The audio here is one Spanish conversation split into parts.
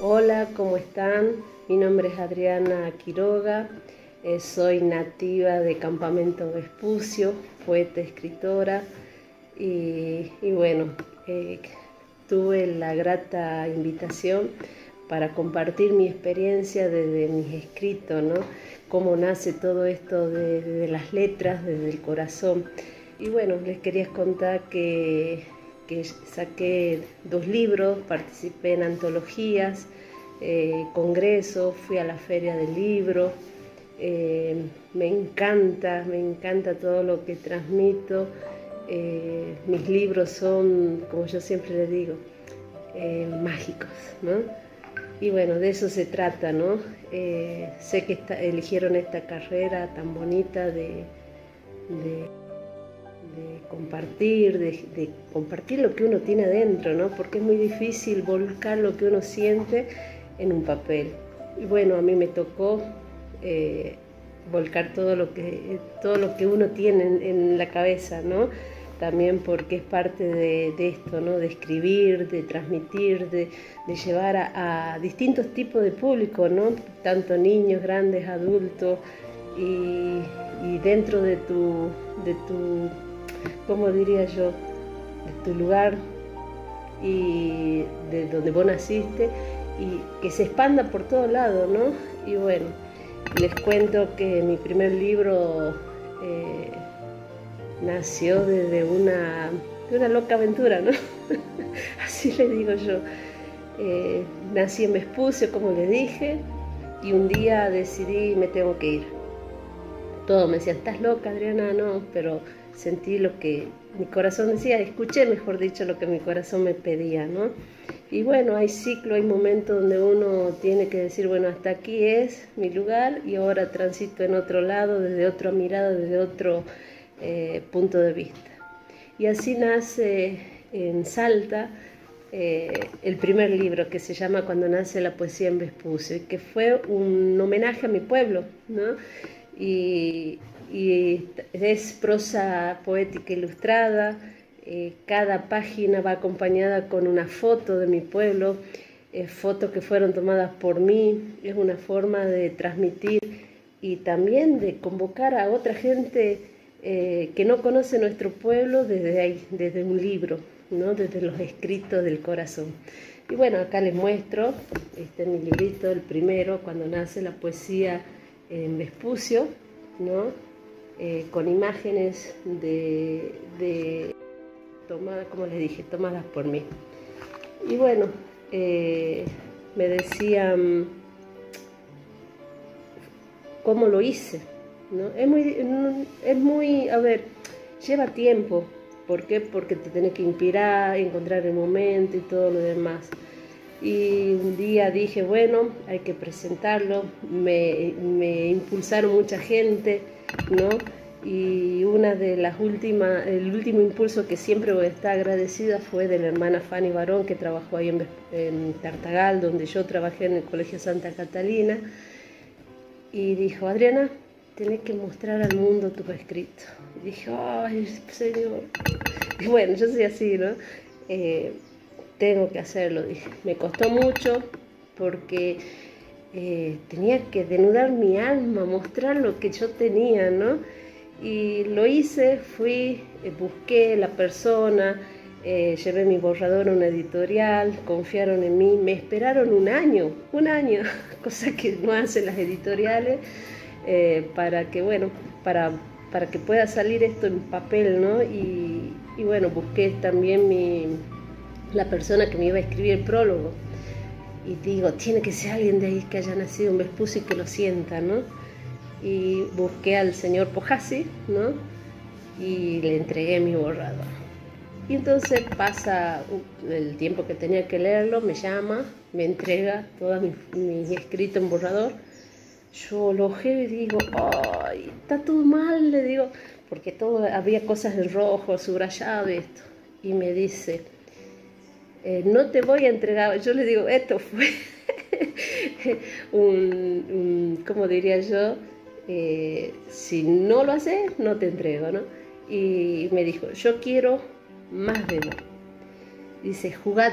Hola, ¿cómo están? Mi nombre es Adriana Quiroga, soy nativa de Campamento Vespucio, poeta, escritora y bueno, tuve la grata invitación para compartir mi experiencia desde mis escritos, ¿no? Cómo nace todo esto de las letras, desde el corazón. Y bueno, les quería contar que saqué 2 libros, participé en antologías, congresos, fui a la feria del libro. Me encanta todo lo que transmito. Mis libros son, como yo siempre les digo, mágicos, ¿no? Y bueno, de eso se trata, ¿no? Sé que eligieron esta carrera tan bonita de compartir lo que uno tiene adentro, ¿no? Porque es muy difícil volcar lo que uno siente en un papel. Y bueno, a mí me tocó volcar todo lo que uno tiene en la cabeza, ¿no? También porque es parte de esto, ¿no? De escribir, de transmitir, de llevar a distintos tipos de público, ¿no? Tanto niños, grandes, adultos, y dentro de tu, ¿cómo diría yo?, de tu lugar y de donde vos naciste, y que se expanda por todos lados, ¿no? Y bueno, les cuento que mi primer libro nació desde una loca aventura, ¿no? Así le digo yo. Nací en Vespucio, como les dije, y un día decidí, me tengo que ir. Todos me decían, ¿estás loca, Adriana? No, pero sentí lo que mi corazón decía, escuché, mejor dicho, lo que mi corazón me pedía, ¿no? Y bueno, hay ciclo, hay momentos donde uno tiene que decir, bueno, hasta aquí es mi lugar y ahora transito en otro lado, desde otra mirada, desde otro punto de vista. Y así nace en Salta el primer libro, que se llama Cuando nace la poesía en Vespucio, y que fue un homenaje a mi pueblo, ¿no? Y es prosa poética ilustrada. Cada página va acompañada con una foto de mi pueblo, fotos que fueron tomadas por mí. Es una forma de transmitir y también de convocar a otra gente que no conoce nuestro pueblo desde ahí, desde un libro, ¿no? Desde los escritos del corazón. Y bueno, acá les muestro, este es mi librito, el primero, Cuando nace la poesía en Vespucio, ¿no? Con imágenes tomadas, como les dije, tomadas por mí. Y bueno, me decían cómo lo hice, ¿no? Es muy, a ver, lleva tiempo. ¿Por qué? Porque te tenés que inspirar, encontrar el momento y todo lo demás. Y un día dije, bueno, hay que presentarlo. Me impulsaron mucha gente, ¿no? Y una de las el último impulso que siempre voy a estar agradecida fue de la hermana Fanny Barón, que trabajó ahí en Tartagal, donde yo trabajé en el Colegio Santa Catalina. Y dijo, Adriana, tenés que mostrar al mundo tu escrito. Y dije, ay, señor. Y bueno, yo soy así, ¿no? Tengo que hacerlo, dije. Me costó mucho porque tenía que denudar mi alma, mostrar lo que yo tenía, ¿no? Y lo hice, fui, busqué la persona, llevé mi borrador a una editorial, confiaron en mí, me esperaron un año, cosa que no hacen las editoriales, para que, bueno, para que pueda salir esto en papel, ¿no? Y bueno, busqué también la persona que me iba a escribir el prólogo. Y digo, tiene que ser alguien de ahí que haya nacido en Vespucio y que lo sienta, ¿no? Y busqué al señor Pojasi, ¿no? Y le entregué mi borrador. Y entonces pasa el tiempo que tenía que leerlo, me llama, me entrega todo mi escrito en borrador. Yo lo ojeo y digo, ay, está todo mal, le digo, porque había cosas en rojo, subrayado y esto. Y me dice, no te voy a entregar. Yo le digo, esto fue ¿cómo diría yo? Si no lo haces, no te entrego, ¿no? Y me dijo, yo quiero más de vos. Dice, jugate,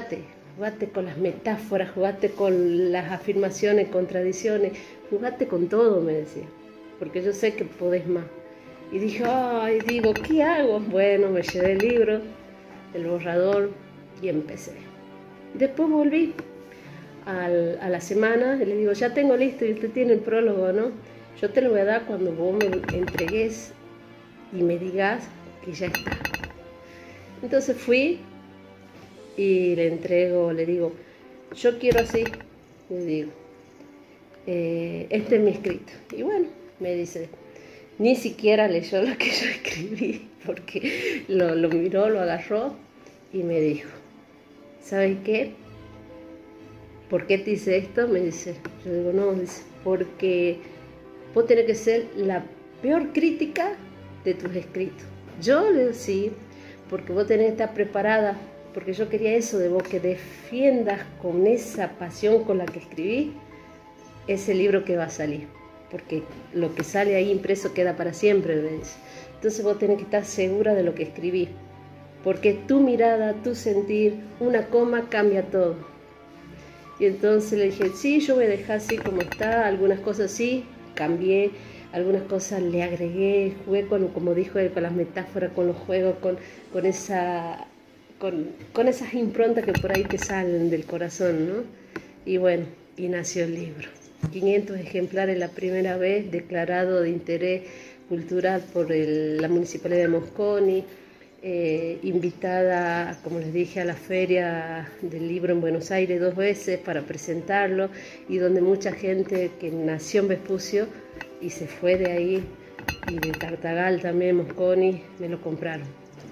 jugate con las metáforas, jugate con las afirmaciones, contradicciones, jugate con todo, me decía, porque yo sé que podés más. Y dije, ay, digo, ¿qué hago? Bueno, me llevé el libro, el borrador y empecé. Después volví a la semana y le digo, ya tengo listo y usted tiene el prólogo, ¿no? Yo te lo voy a dar cuando vos me entregues y me digas que ya está. Entonces fui y le entrego, le digo, yo quiero así, le digo, este es mi escrito. Y bueno, me dice, ni siquiera leyó lo que yo escribí, porque lo miró, lo agarró y me dijo, ¿sabes qué? ¿Por qué te hice esto? Me dice. Yo digo, no, dice, porque vos tenés que ser la peor crítica de tus escritos. Yo le digo, sí, porque vos tenés que estar preparada, porque yo quería eso de vos, que defiendas con esa pasión con la que escribí ese libro que va a salir, porque lo que sale ahí impreso queda para siempre, me dice. Entonces vos tenés que estar segura de lo que escribí, porque tu mirada, tu sentir, una coma cambia todo. Y entonces le dije, sí, yo voy a dejar así como está, algunas cosas sí, cambié, algunas cosas le agregué, jugué con, como dijo él, con las metáforas, con los juegos, con esas improntas que por ahí te salen del corazón, ¿no? Y bueno, y nació el libro. 500 ejemplares la primera vez, declarado de interés cultural por la Municipalidad de Mosconi, invitada, como les dije, a la Feria del Libro en Buenos Aires 2 veces para presentarlo, y donde mucha gente que nació en Vespucio y se fue de ahí, y de Tartagal también, Mosconi, me lo compraron.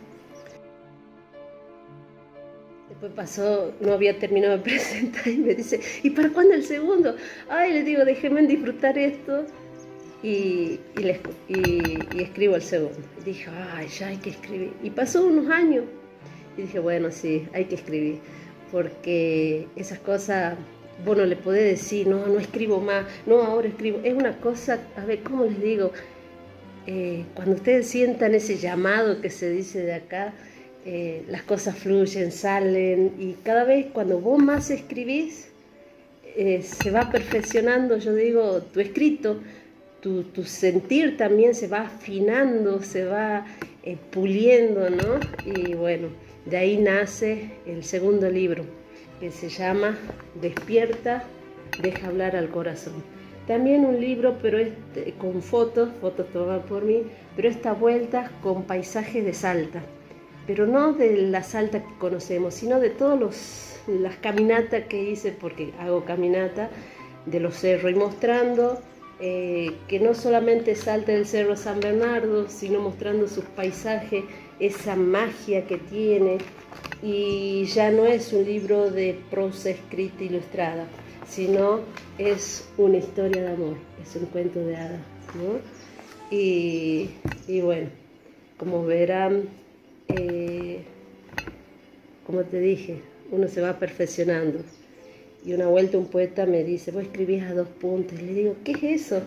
Después pasó, no había terminado de presentar y me dice, ¿y para cuándo el segundo? Ay, le digo, déjeme disfrutar esto. Y escribo el segundo. Y dije, ay, ya hay que escribir. Y pasó unos años. Y dije, bueno, sí, hay que escribir. Porque esas cosas, vos no le podés decir, no escribo más, no, ahora escribo. Es una cosa, a ver, ¿cómo les digo? Cuando ustedes sientan ese llamado que se dice de acá, las cosas fluyen, salen. Y cada vez cuando vos más escribís, se va perfeccionando, yo digo, tu escrito. Tu sentir también se va afinando, se va puliendo, ¿no? Y bueno, de ahí nace el segundo libro, que se llama Despierta, deja hablar al corazón. También un libro, pero con fotos tomadas por mí, pero esta vuelta con paisajes de Salta, pero no de la Salta que conocemos, sino de todas las caminatas que hice, porque hago caminata de los cerros, y mostrando que no solamente Salta del Cerro San Bernardo, sino mostrando sus paisajes, esa magia que tiene. Y ya no es un libro de prosa escrita ilustrada, sino es una historia de amor, es un cuento de hadas, ¿no? Y bueno, como verán, como te dije, uno se va perfeccionando. Y una vuelta un poeta me dice, vos escribís a 2 puntos. Y le digo, ¿qué es eso?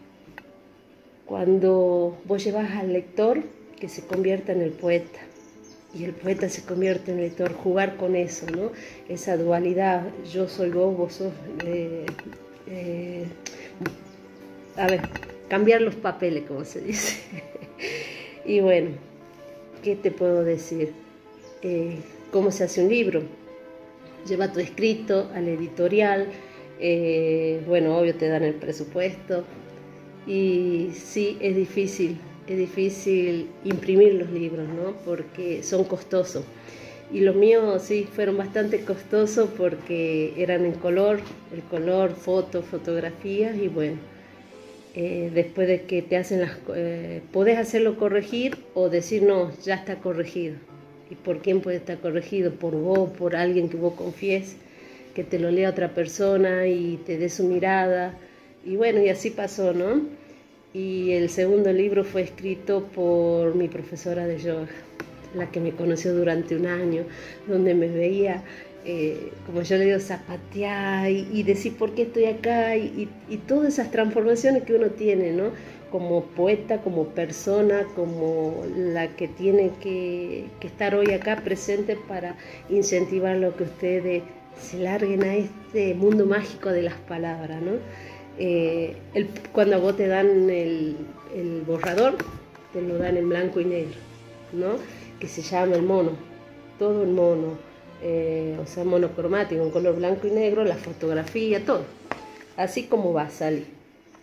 Cuando vos llevas al lector que se convierta en el poeta, y el poeta se convierte en el lector, jugar con eso, ¿no? Esa dualidad, yo soy vos, vos sos... a ver, cambiar los papeles, como se dice. Y bueno, ¿qué te puedo decir? ¿Cómo se hace un libro? Lleva tu escrito al editorial, bueno, obvio te dan el presupuesto, y sí, es difícil imprimir los libros, ¿no? Porque son costosos. Y los míos sí fueron bastante costosos porque eran en color, el color, fotos, fotografías, y bueno, después de que te hacen podés hacerlo corregir o decir no, ya está corregido. ¿Y por quién puede estar corregido? Por vos, por alguien que vos confíes, que te lo lea otra persona y te dé su mirada. Y bueno, y así pasó, ¿no? Y el segundo libro fue escrito por mi profesora de yoga, la que me conoció durante un año, donde me veía, como yo le digo, zapatear y decir por qué estoy acá, y todas esas transformaciones que uno tiene, ¿no? Como poeta, como persona, como la que tiene que estar hoy acá presente para incentivar lo que ustedes se larguen a este mundo mágico de las palabras, ¿no? Cuando a vos te dan el borrador, te lo dan en blanco y negro, ¿no? Que se llama el mono, todo el mono, o sea, monocromático, en color blanco y negro, la fotografía, todo, así como va a salir.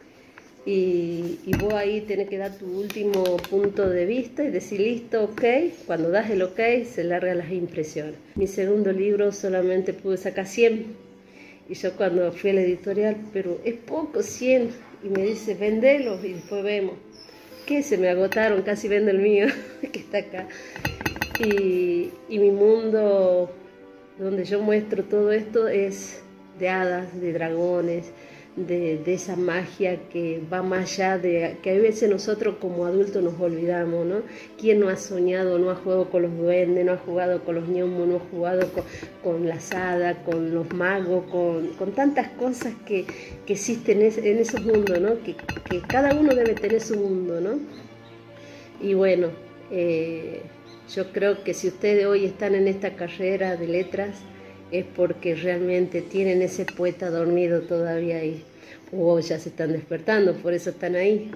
Y vos ahí tenés que dar tu último punto de vista y decir listo, ok. Cuando das el ok, se largan las impresiones. Mi segundo libro solamente pude sacar 100. Y yo cuando fui a la editorial, pero es poco, 100. Y me dice, vendelo y después vemos. ¿Qué? Se me agotaron, casi vendo el mío, que está acá. Y mi mundo, donde yo muestro todo esto, es de hadas, de dragones, de esa magia que va más allá de que a veces nosotros como adultos nos olvidamos, ¿no? ¿Quién no ha soñado, no ha jugado con los duendes, no ha jugado con los gnomos, no ha jugado con las hadas, con los magos, con tantas cosas que existen en esos mundos, ¿no? Que cada uno debe tener su mundo, ¿no? Y bueno, yo creo que si ustedes hoy están en esta carrera de letras, es porque realmente tienen ese poeta dormido todavía ahí, o ya se están despertando, por eso están ahí.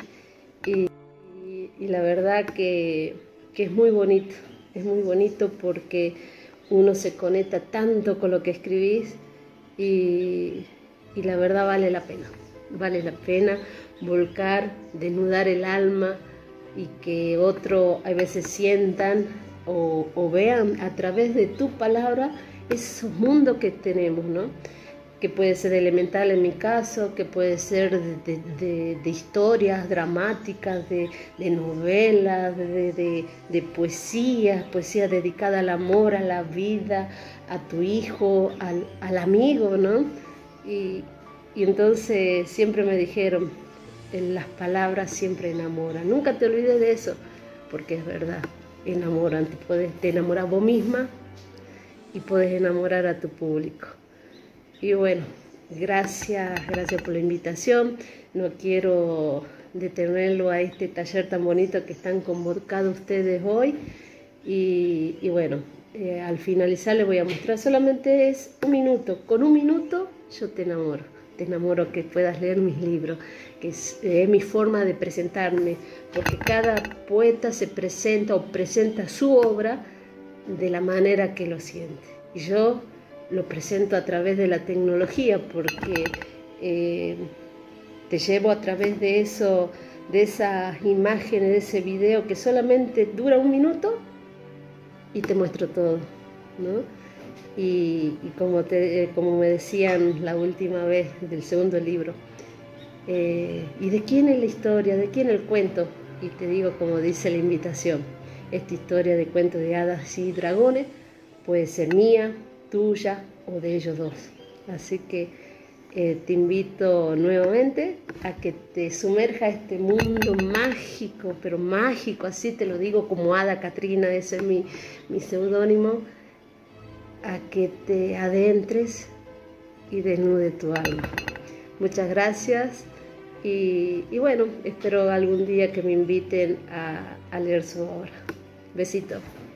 Y la verdad que es muy bonito porque uno se conecta tanto con lo que escribís y la verdad vale la pena volcar, desnudar el alma y que otro a veces sientan o vean a través de tu palabra esos mundos que tenemos, ¿no? Que puede ser elemental en mi caso, que puede ser de historias dramáticas, de novelas, de poesía dedicada al amor, a la vida, a tu hijo, al amigo, ¿no? Y entonces siempre me dijeron, las palabras siempre enamoran. Nunca te olvides de eso, porque es verdad, enamoran, te enamoras vos misma y puedes enamorar a tu público. Y bueno, gracias por la invitación. No quiero detenerlo a este taller tan bonito que están convocados ustedes hoy. Y bueno, al finalizar les voy a mostrar, solamente es un minuto. Con un minuto yo te enamoro que puedas leer mis libros, que es mi forma de presentarme, porque cada poeta se presenta o presenta su obra de la manera que lo siente. Y yo lo presento a través de la tecnología porque te llevo a través de eso, de esas imágenes, de ese video que solamente dura un minuto y te muestro todo, ¿no? Y como me decían la última vez del segundo libro, ¿y de quién es la historia? ¿De quién el cuento? Y te digo, como dice la invitación, esta historia de cuentos de hadas y dragones puede ser mía, tuya o de ellos dos. Así que te invito nuevamente a que te sumerja a este mundo mágico, pero mágico, así te lo digo como Hada Catrina, ese es mi seudónimo, a que te adentres y desnude tu alma. Muchas gracias y bueno, espero algún día que me inviten a leer su obra. Besito.